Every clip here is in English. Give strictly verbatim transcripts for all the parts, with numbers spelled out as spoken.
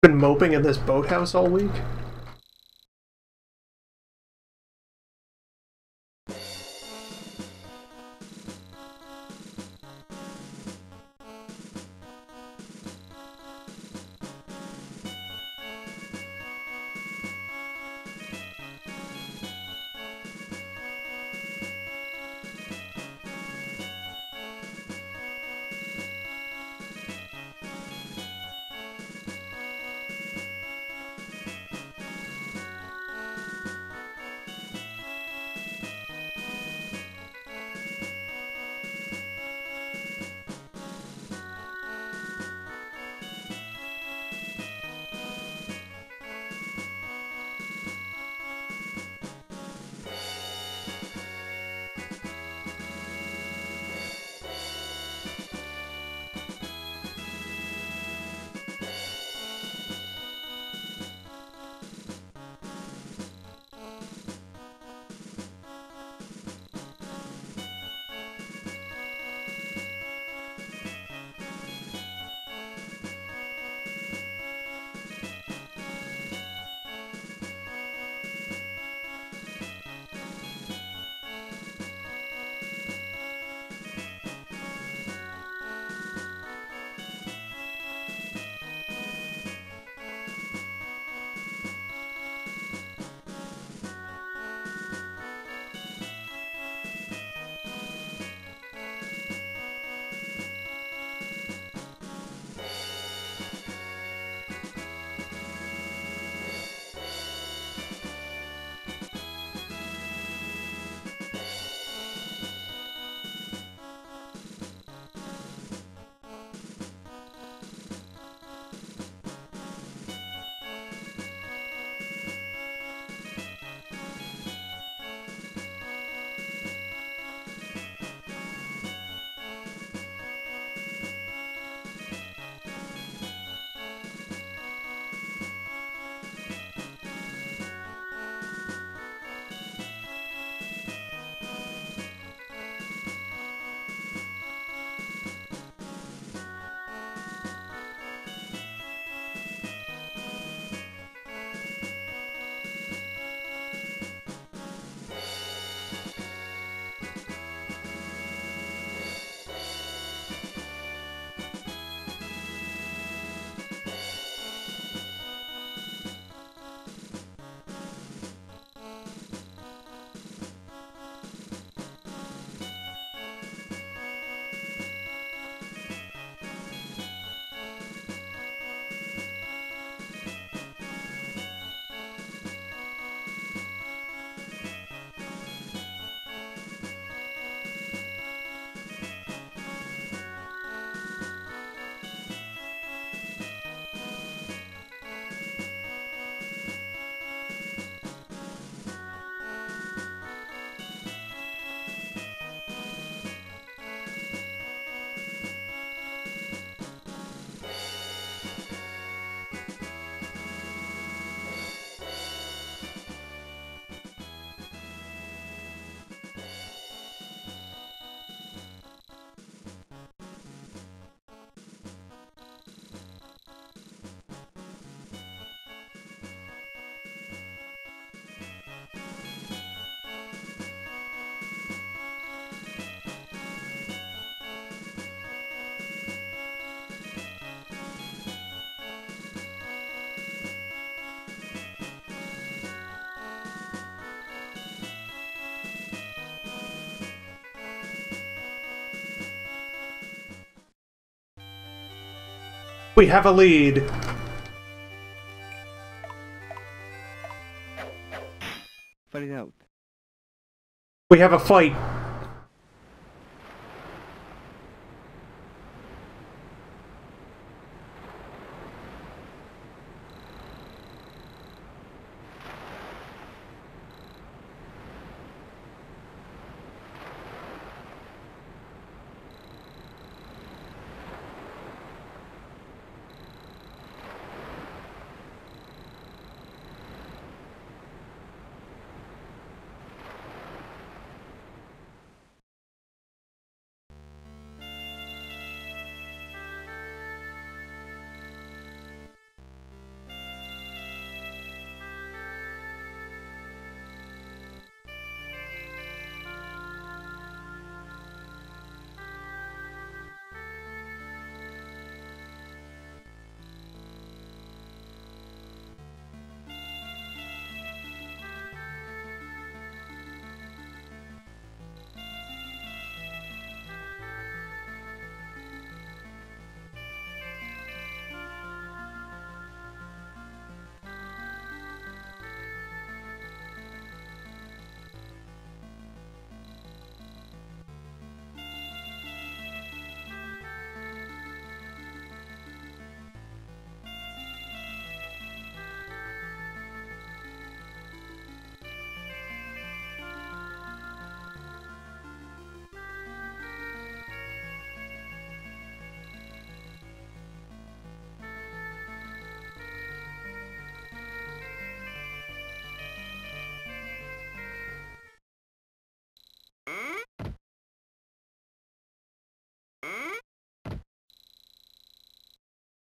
Been moping in this boathouse all week? We have a lead. Fight it out. We have a fight.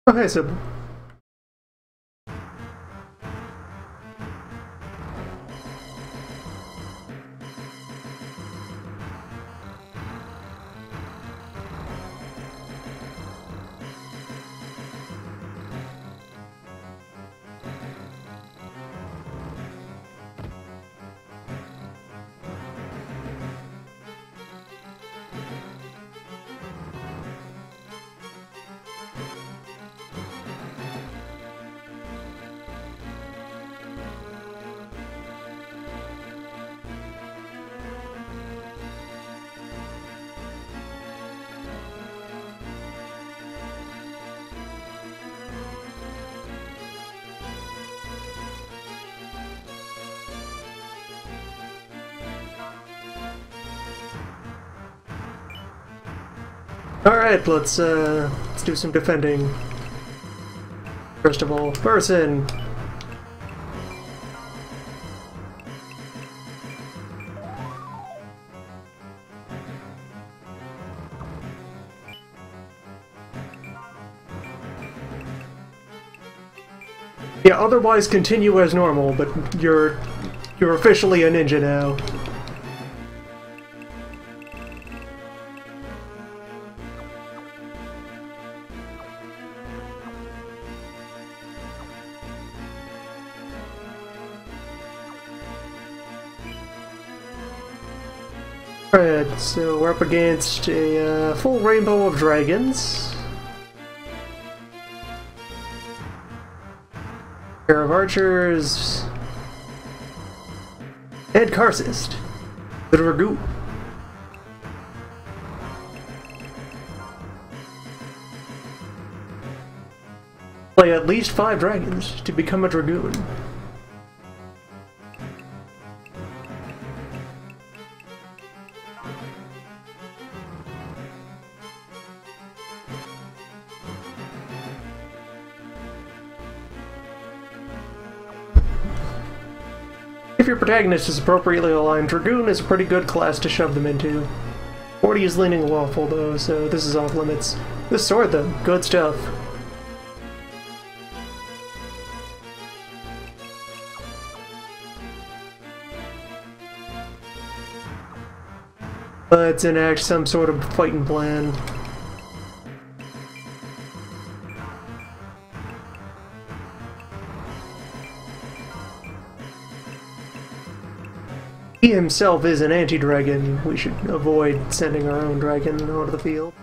Okay, so alright, let's uh let's do some defending. First of all, person. Yeah, otherwise continue as normal, but you're you're officially a ninja now. Alright, so we're up against a uh, full rainbow of dragons. Pair of archers. And Karcist, the Dragoon. Play at least five dragons to become a Dragoon. If your protagonist is appropriately aligned, Dragoon is a pretty good class to shove them into. forty is leaning lawful though, so this is off limits. This sword though, good stuff. Let's enact some sort of fighting plan. He himself is an anti-dragon. We should avoid sending our own dragon onto the field.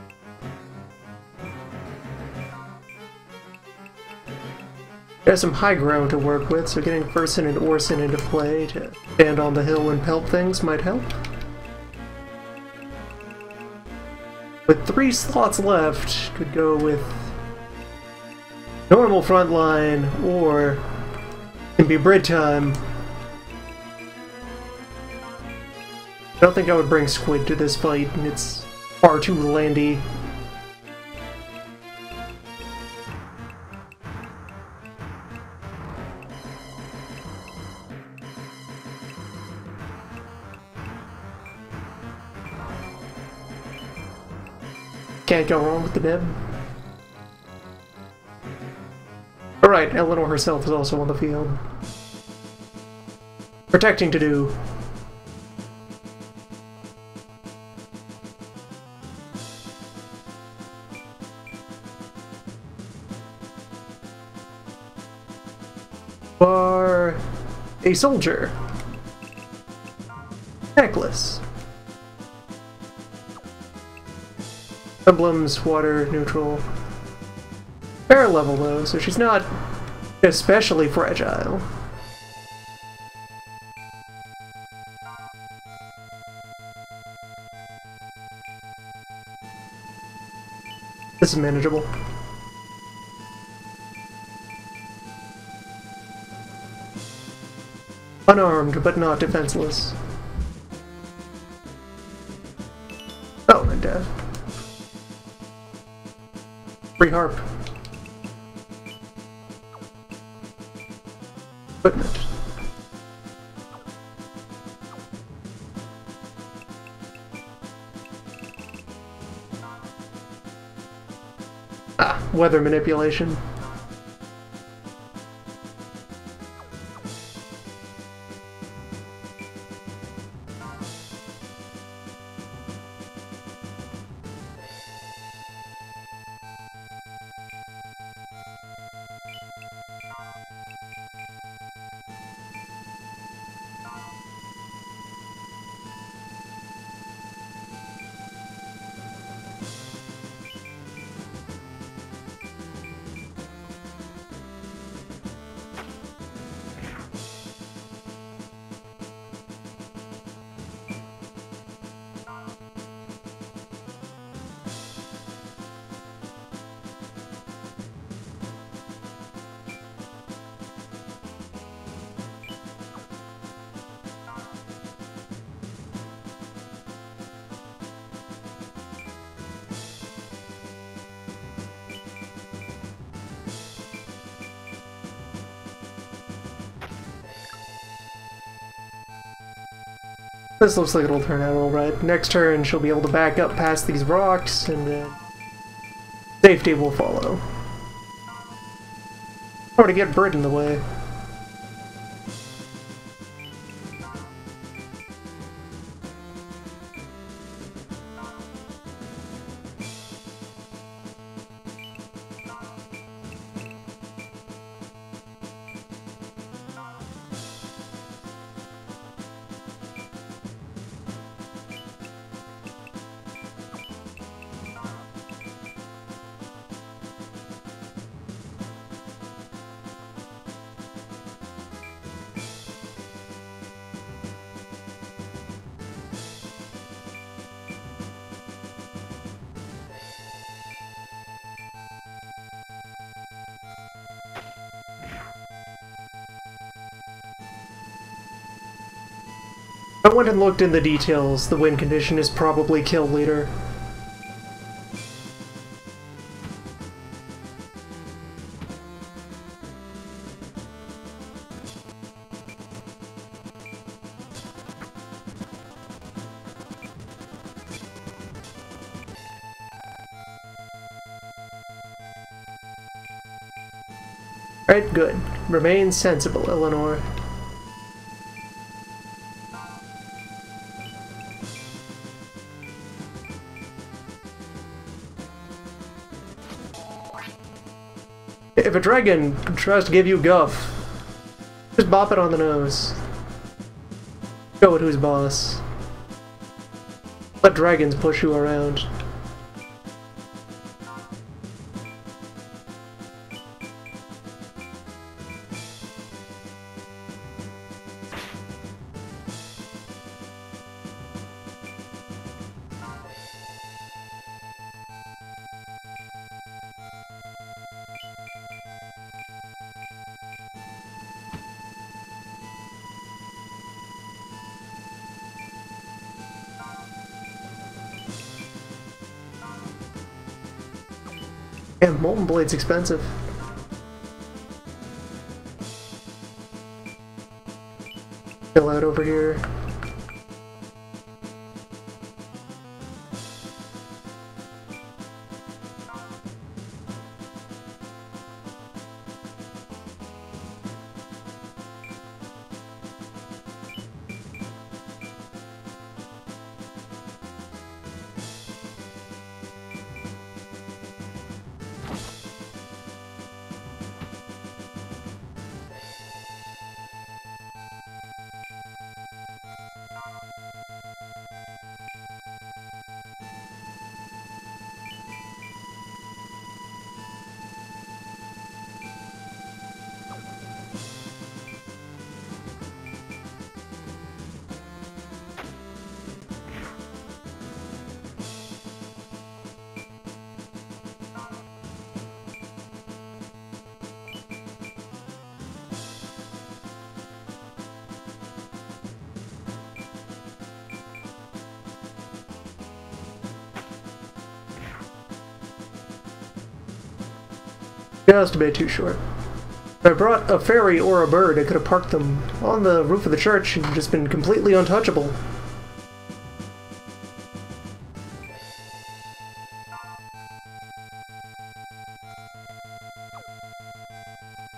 There's some high ground to work with, so getting Furson and Orson into play to stand on the hill and pelt things might help. With three slots left, could go with normal front line, or it can be Brit time. I don't think I would bring Squid to this fight, it's far too landy. Can't go wrong with the nib. Alright, Eleanor herself is also on the field. Protecting to do. Are a soldier. Necklace. Emblems, water, neutral. Fair level though, so she's not especially fragile. This is manageable. Unarmed, but not defenseless. Oh, and dead. Free harp. Equipment. Ah, weather manipulation. This looks like it'll turn out alright. Next turn, she'll be able to back up past these rocks, and then safety will follow. Or to get Brit in the way. I went and looked in the details. The win condition is probably kill leader. Alright, good. Remain sensible, Eleanor. If a dragon tries to give you guff, just bop it on the nose. Show it who's boss. Let dragons push you around. Yeah, Molten Blade's expensive. Chill out over here. Just a bit too short. If I brought a fairy or a bird, I could have parked them on the roof of the church and just been completely untouchable.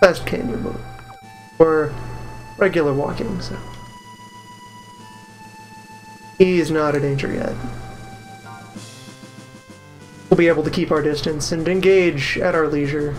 fast canyon mode. Or regular walking, so. He's not a danger yet. We'll be able to keep our distance and engage at our leisure.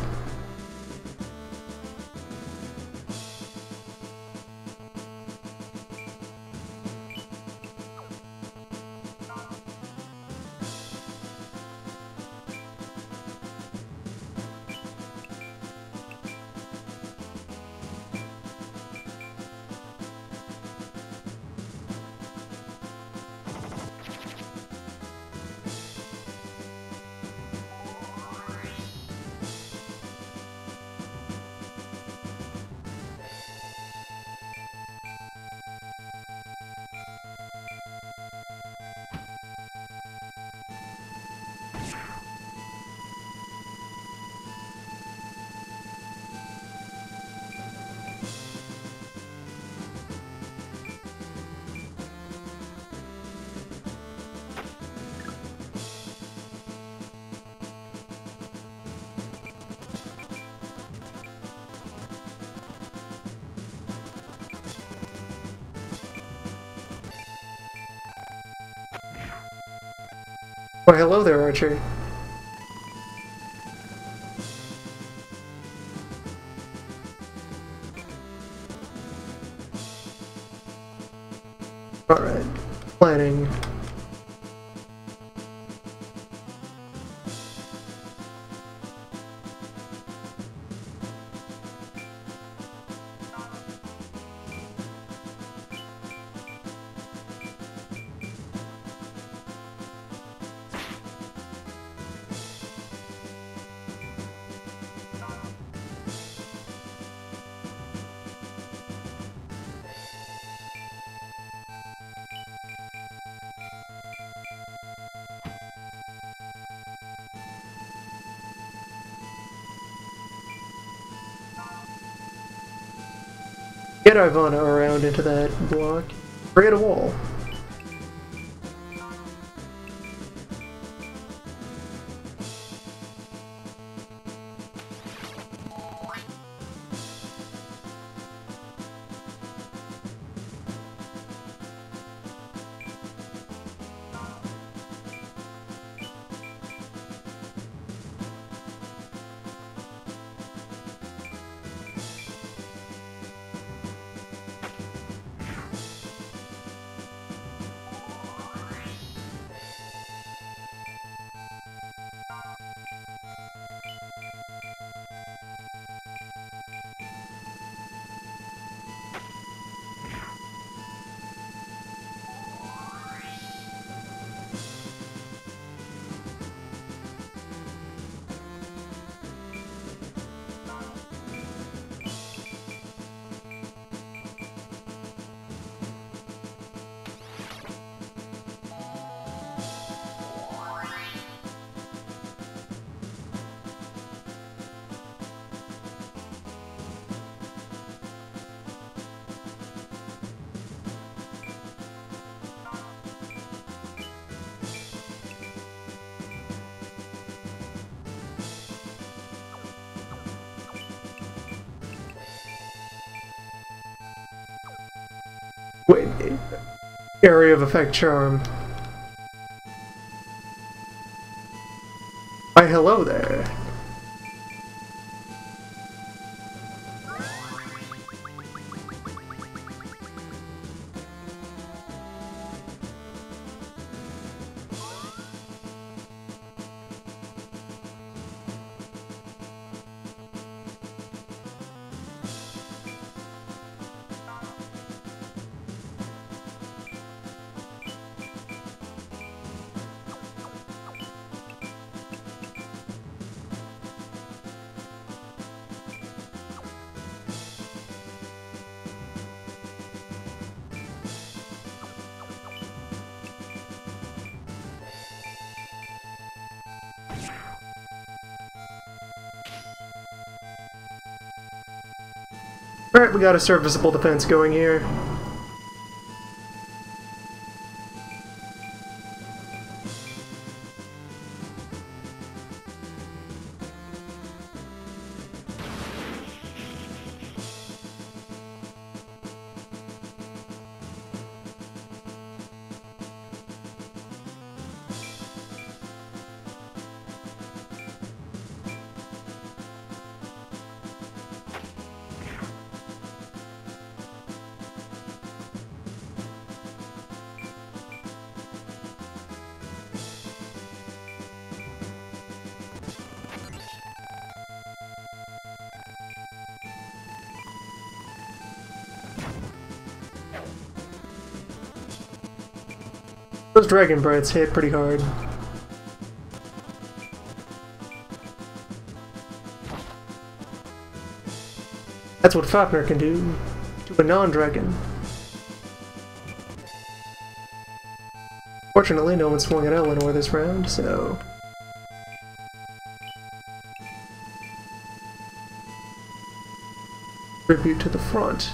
Why, hello there, Archer. Alright, planning. Get Ivana around into that block. Create a wall. Wait, area of effect charm. Why, hello there. Alright, we got a serviceable defense going here. Those dragon breaths hit pretty hard. That's what Fafnir can do to a non-dragon. Fortunately, no one swung at Eleanor this round, so... Tribute to the front.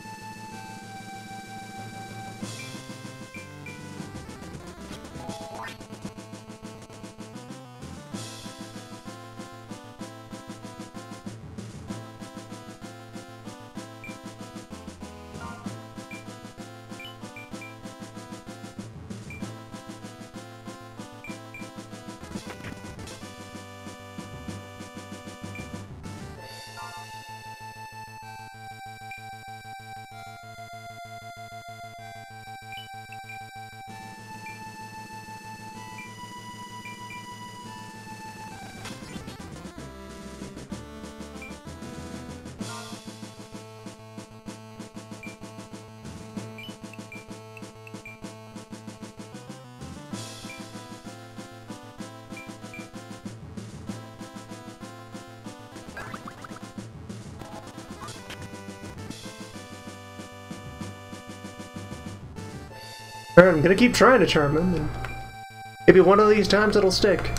Alright, I'm gonna keep trying to charm him, and maybe one of these times it'll stick.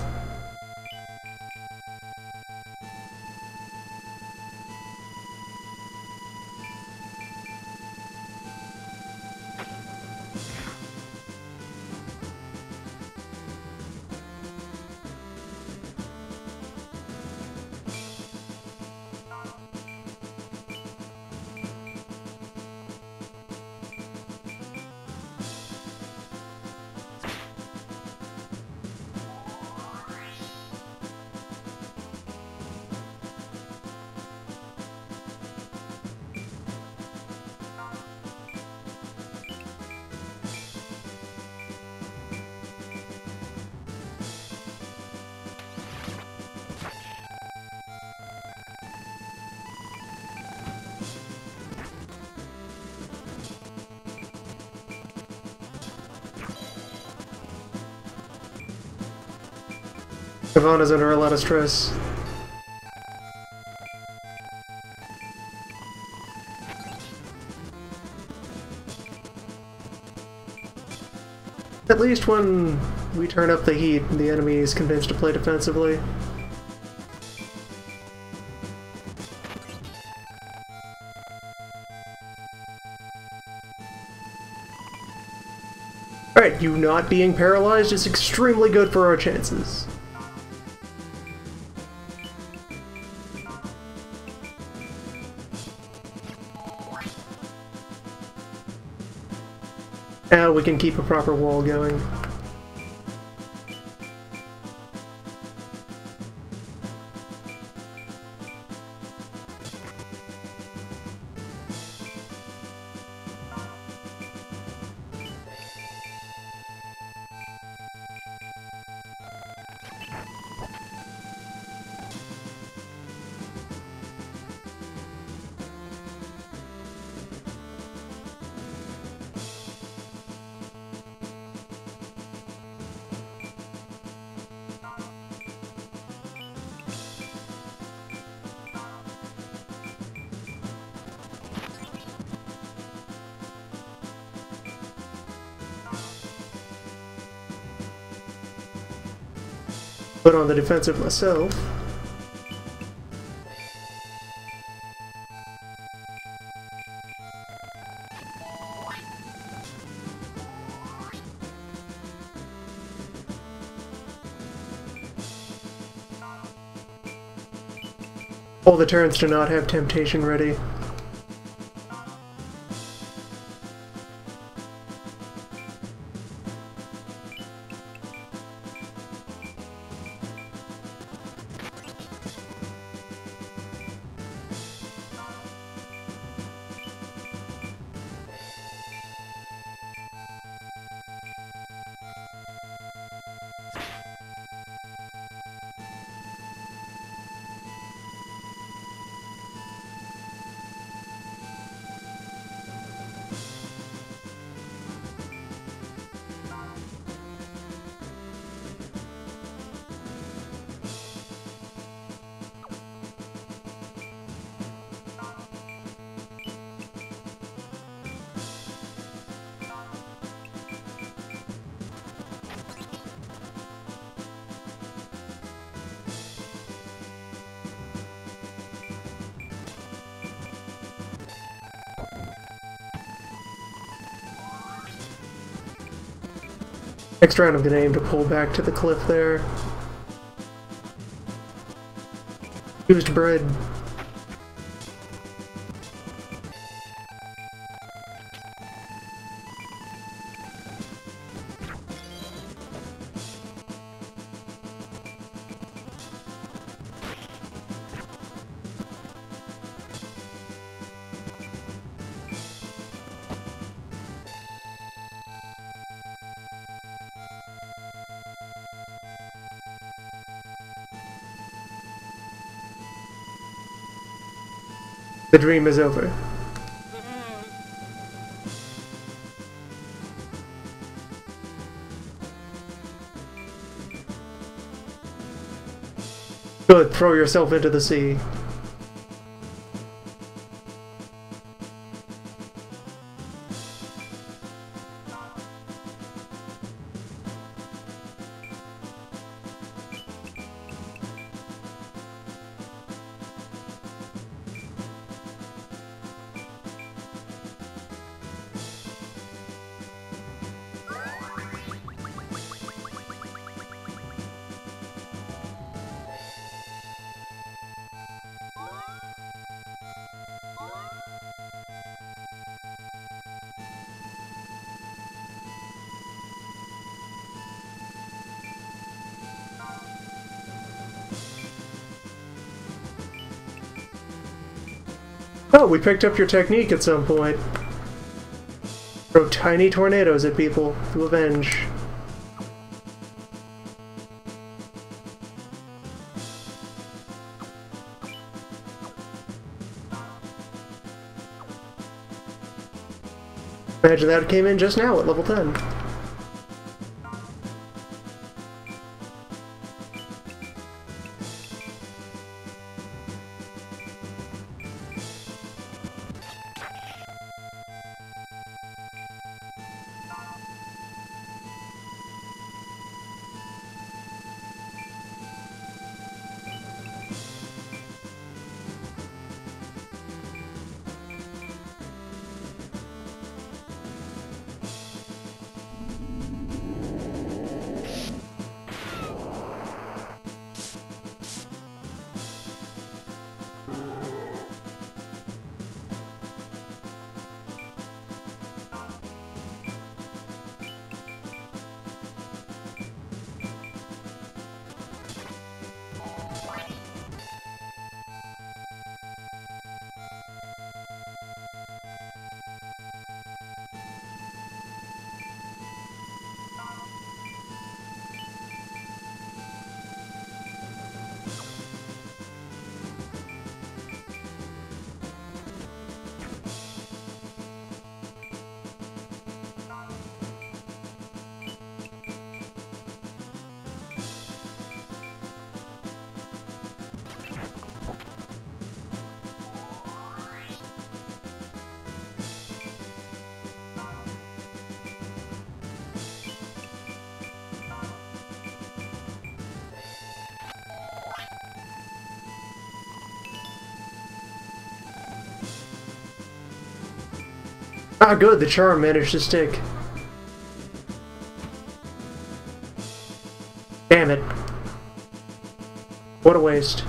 Ivana's under a lot of stress. At least when we turn up the heat, the enemy is convinced to play defensively. Alright, you not being paralyzed is extremely good for our chances. Now we can keep a proper wall going. Put on the defensive myself. All the turns to not have temptation ready. Next round I'm gonna aim to pull back to the cliff there. Used bread. The dream is over. Good, throw yourself into the sea. Oh, we picked up your technique at some point. Throw tiny tornadoes at people to avenge. Imagine that came in just now at level ten. Ah, good, the charm managed to stick. Damn it. What a waste.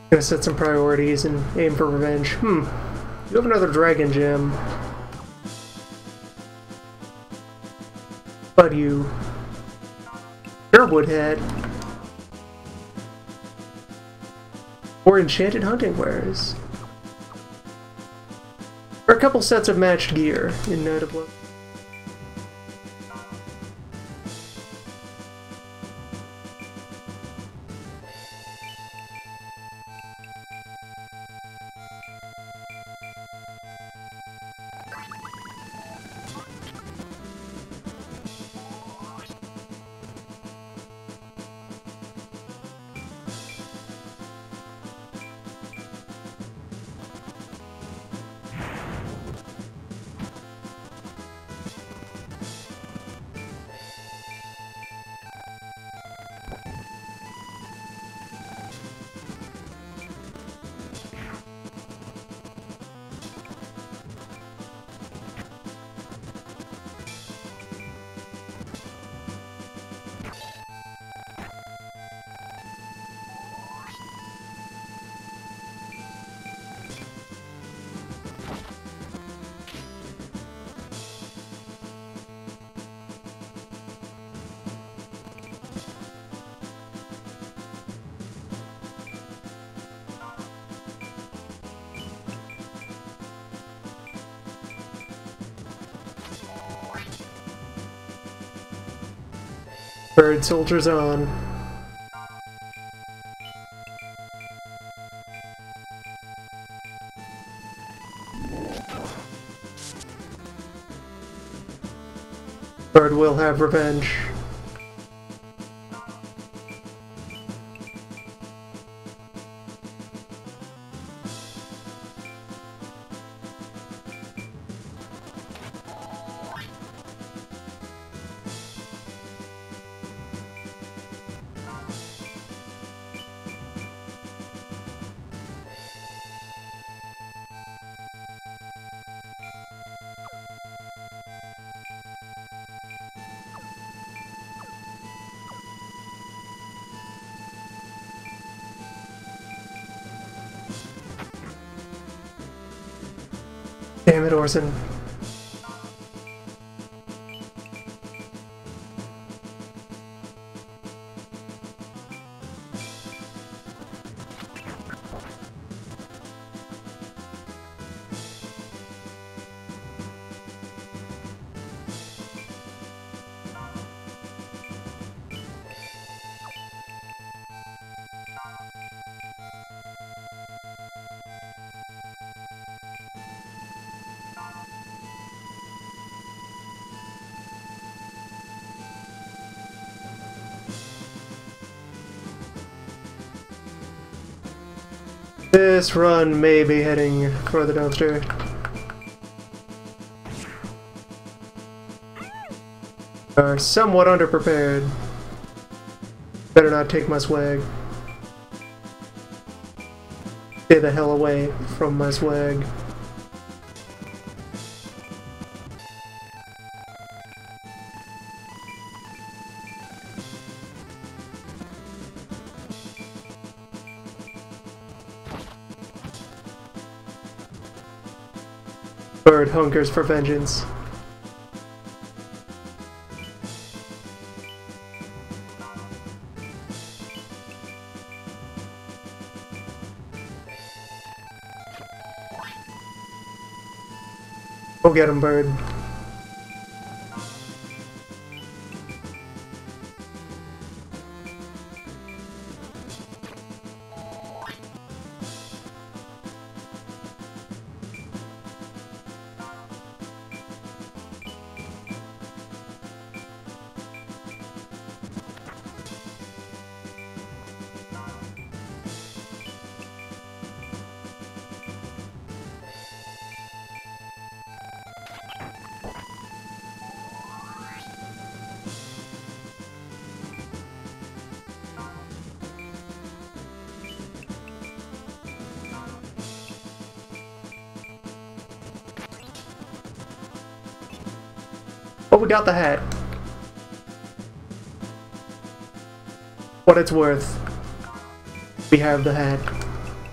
Gonna set some priorities and aim for revenge. Hmm. You have another dragon gem. But you... Sherwood head. Or enchanted hunting wares. Or a couple sets of matched gear in Night of Love. Bird soldiers on. Bird will have revenge. Damn it, Orson. This run may be heading for the dumpster. Are somewhat underprepared. Better not take my swag. Stay the hell away from my swag. Bird hunkers for vengeance. Go get him, Bird. Oh, we got the hat. What it's worth. We have the hat.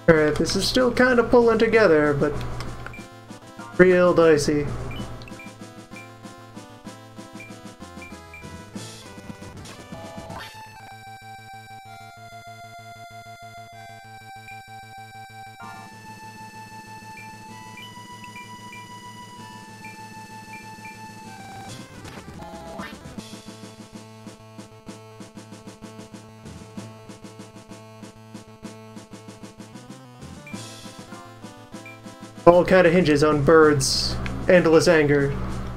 Alright, this is still kind of pulling together, but real dicey. All kind of hinges on Bird's endless anger.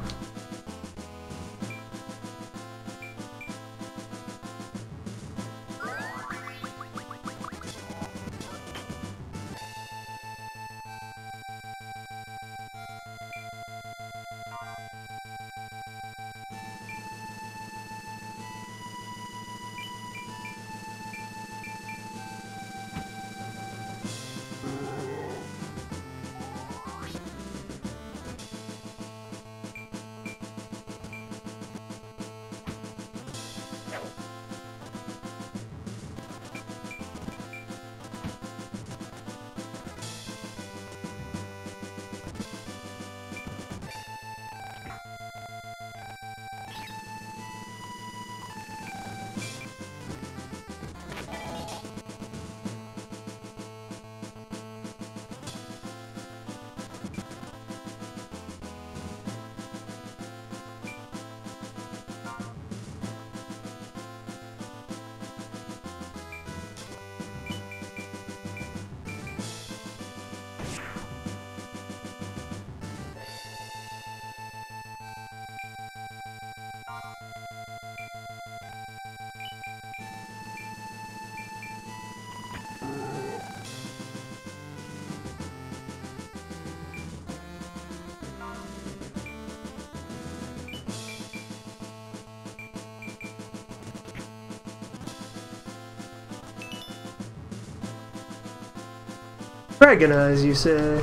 Dragon Eyes, you say?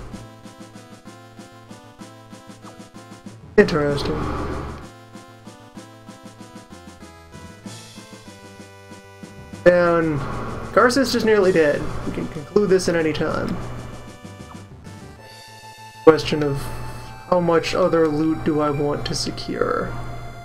Interesting. And Garces is nearly dead. We can conclude this at any time. Question of how much other loot do I want to secure?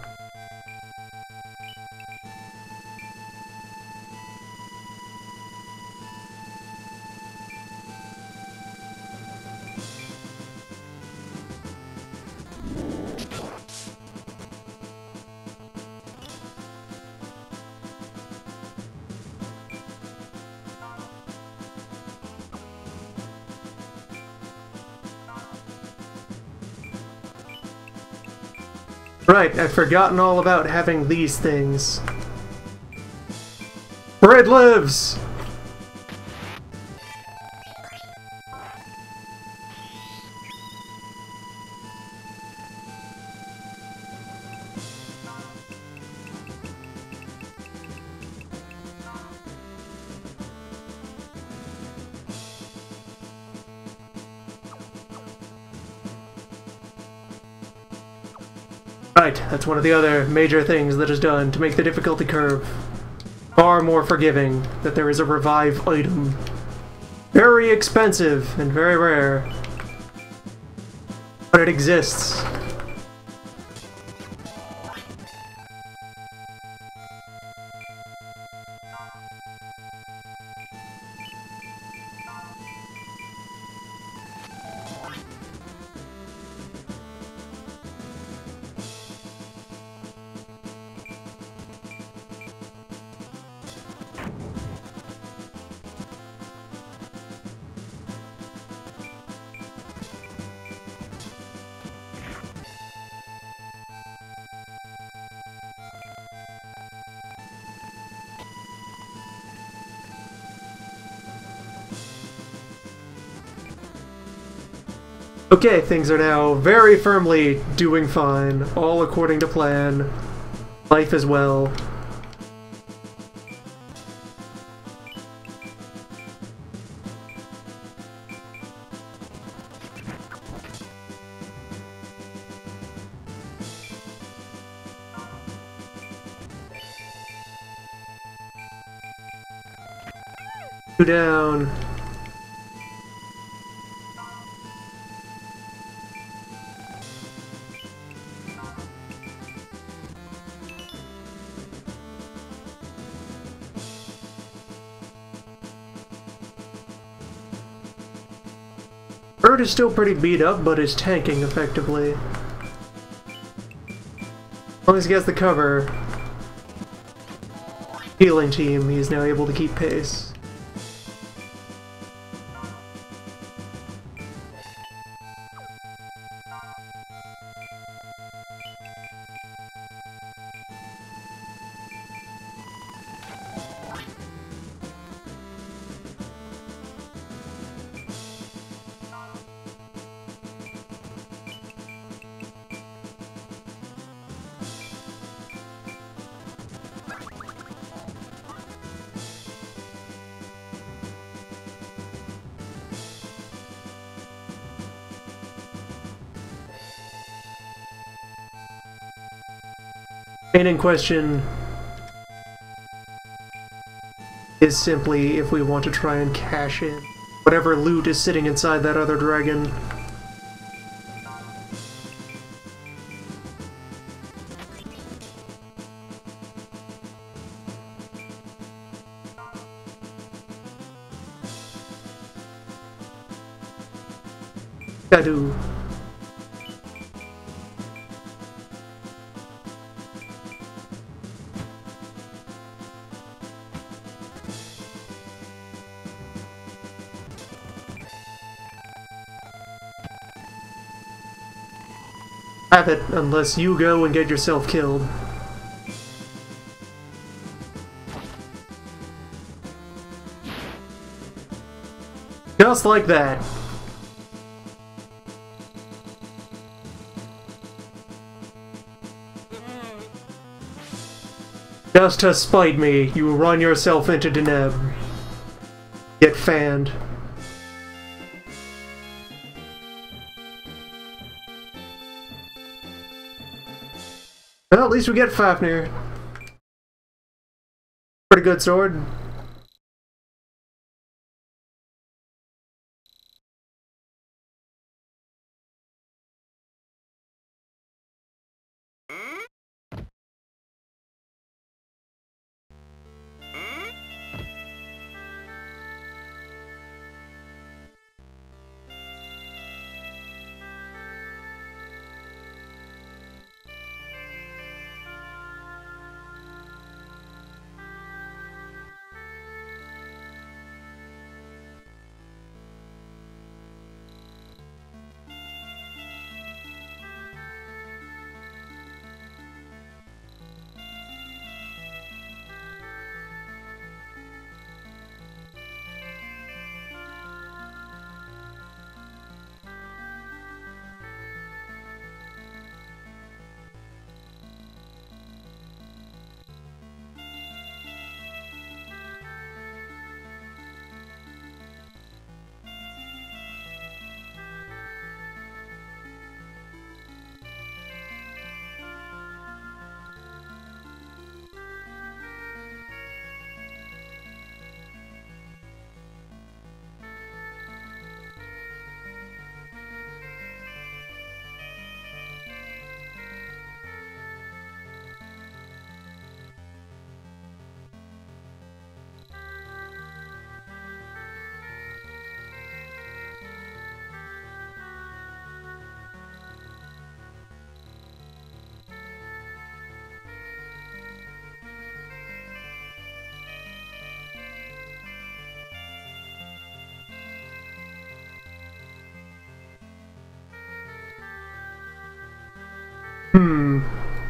Right, I've forgotten all about having these things. Bread lives! Right, that's one of the other major things that is done to make the difficulty curve far more forgiving, that there is a revive item. Very expensive and very rare, but it exists. Okay, things are now very firmly doing fine, all according to plan. Life as well. Two down. Bird is still pretty beat up, but is tanking effectively. As long as he gets the cover, healing team, he is now able to keep pace. Main question is simply if we want to try and cash in whatever loot is sitting inside that other dragon. Kadu. Have it, unless you go and get yourself killed. Just like that. Just to spite me, you run yourself into Deneb. Get fanned. Well, at least we get Fafnir. Pretty good sword. Hmm.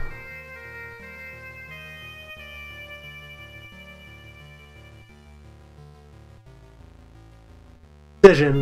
Decision.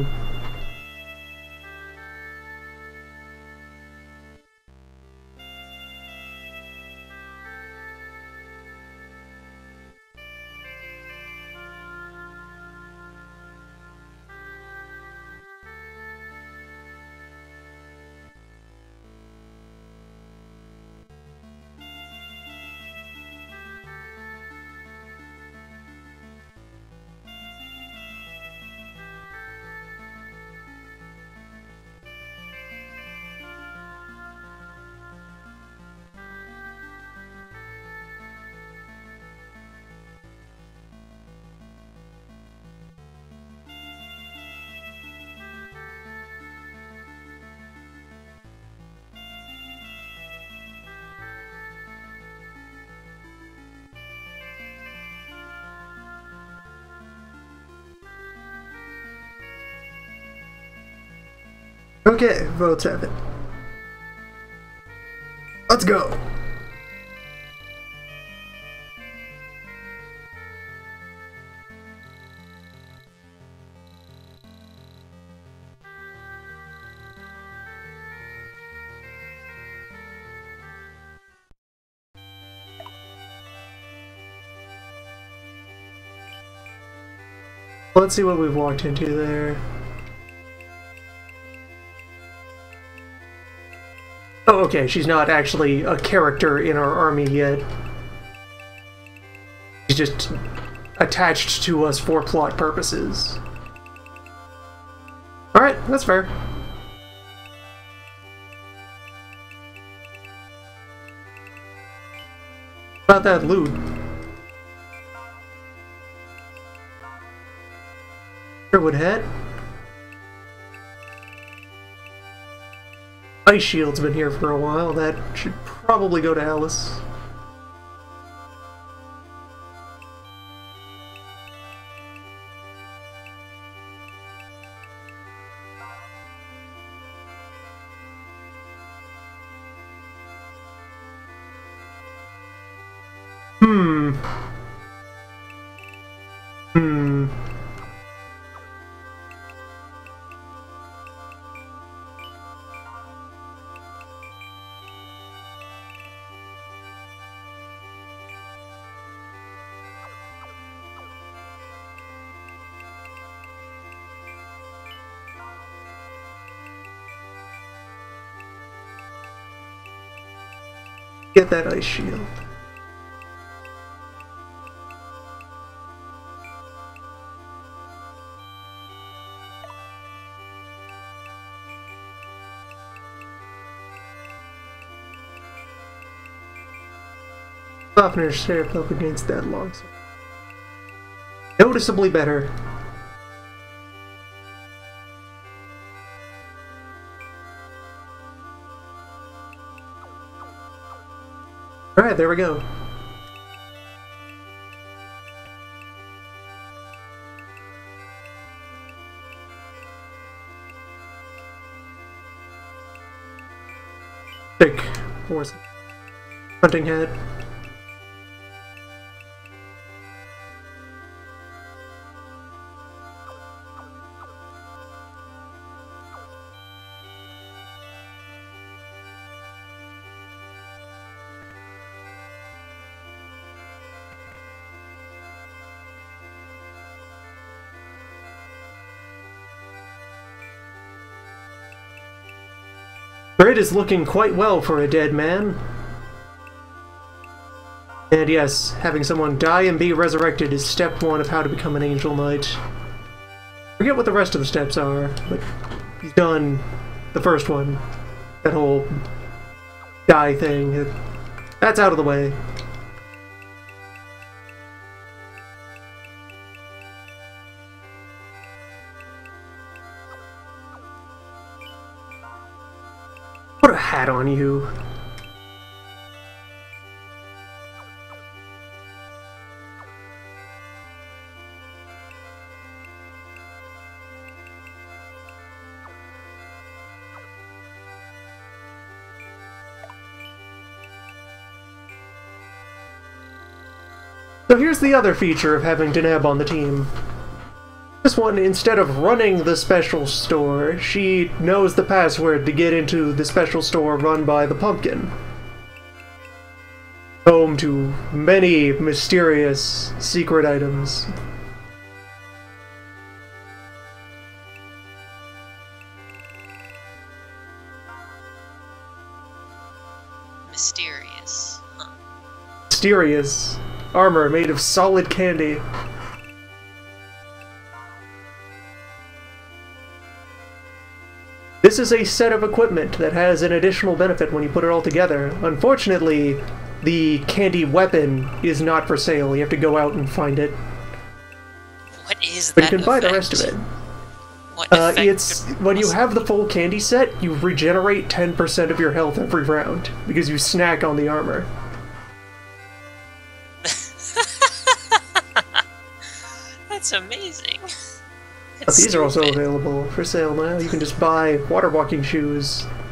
Okay, votes have it. Let's go! Let's see what we've walked into there. Oh, okay, she's not actually a character in our army yet. She's just attached to us for plot purposes. Alright, that's fair. About that loot. Sherwood hat. Ice Shield's been here for a while. That should probably go to Alice. Hmm. Hmm. Get that ice shield. Softener shape up against that longsword. Noticeably better. Alright, there we go. Thick horse. Hunting head. Grid is looking quite well for a dead man. And yes, having someone die and be resurrected is step one of how to become an Angel Knight. Forget what the rest of the steps are, but he's done the first one. That whole die thing. That's out of the way. Put a hat on you. So here's the other feature of having Deneb on the team. This one, instead of running the special store, she knows the password to get into the special store run by the Pumpkin. Home to many mysterious secret items. Mysterious, huh? Mysterious. Armor made of solid candy. This is a set of equipment that has an additional benefit when you put it all together. Unfortunately, the candy weapon is not for sale. You have to go out and find it. What is but that? But you can buy effect? the rest of it. What Uh, effect it's when you have the full candy set, you regenerate ten percent of your health every round because you snack on the armor. That's amazing. But these are also Stupid. available for sale now. You can just buy water walking shoes